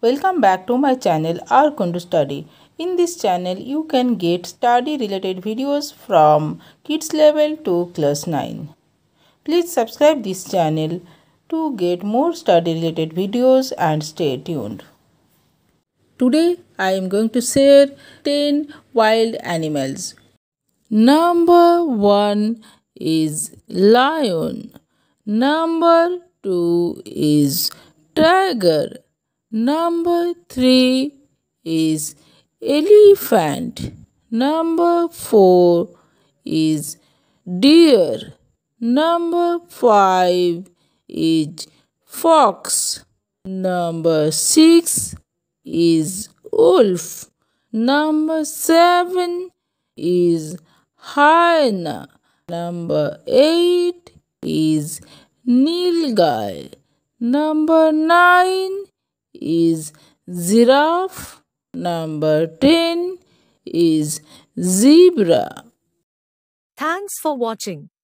Welcome back to my channel Rkundustudy. In this channel you can get study related videos from kids level to class 9. Please subscribe this channel to get more study related videos and stay tuned. Today I am going to share 10 wild animals. Number 1 is lion. Number 2 is tiger. Number 3 is elephant. Number 4 is deer. Number 5 is fox. Number 6 is wolf. Number 7 is hyena. Number 8 is nilgai. Number 9 is giraffe. Number 10 is zebra. Thanks for watching.